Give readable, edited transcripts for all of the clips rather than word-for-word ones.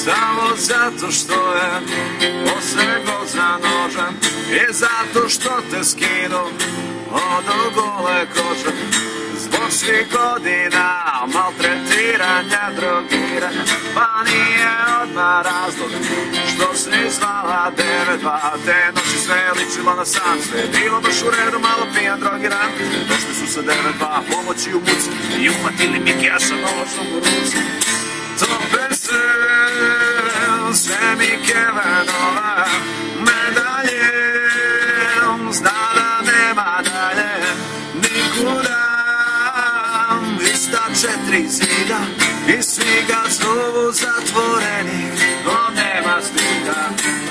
samo zato što je posegao za nožem i zato što te skinu od gole kože. Zbog svih godina maltretiranja, drogiranja, pa nije odmah razlog što se zvala 9-2. Te noći sve je ličilo na san, sve je bilo baš u redu, malo pijan, drogiran. Došli su sa 9-2 pomoći u muci i uhvatili Mikija sa nožom u ruci. Tope se sve Mikijeve nove medalje, zna da nema dalje nikuda. Ista 4 zida i svi ga zovu zatvoreni, on nema stida.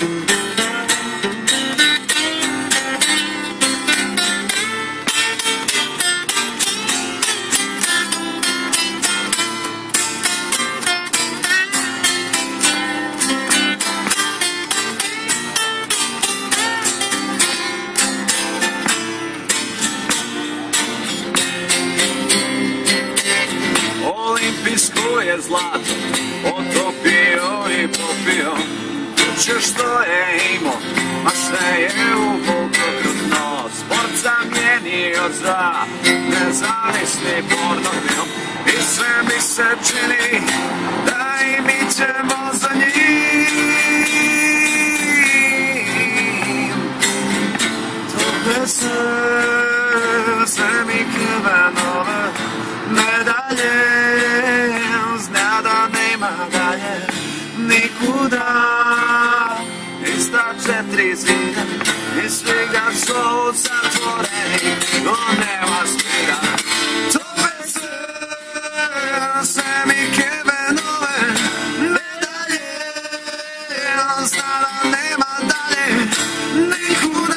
Olimpijsko je zlato otopio i popio, kuće što je imao, a sve je uvuklo krvno. Sport zamijenio za nezavisni porno film i sve mi se čini da i mi ćemo za njim. Tope se sve mi krvenove medalje, zna da nema dalje nikuda. Ista 4 zida i svi ga zovu zatvoreni, on nema stida. Tope se sve Mikijeve nove medalje, zna da nema dalje nikuda.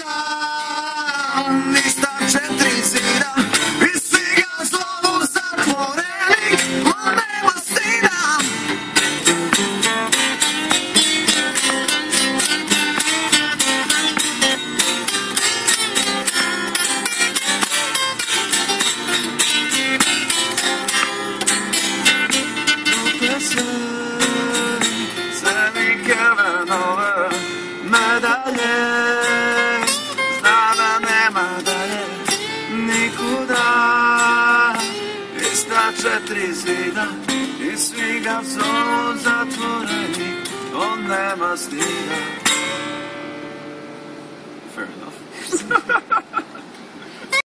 Ista 4 zida i svi ga zovu zatvoreni, on nema stida. Tope se sve Mikijeve nove medalje, zna da nema dalje nikuda. Ista 4 zida i svi ga zovu zatvoreni, on nema stida. Fair enough.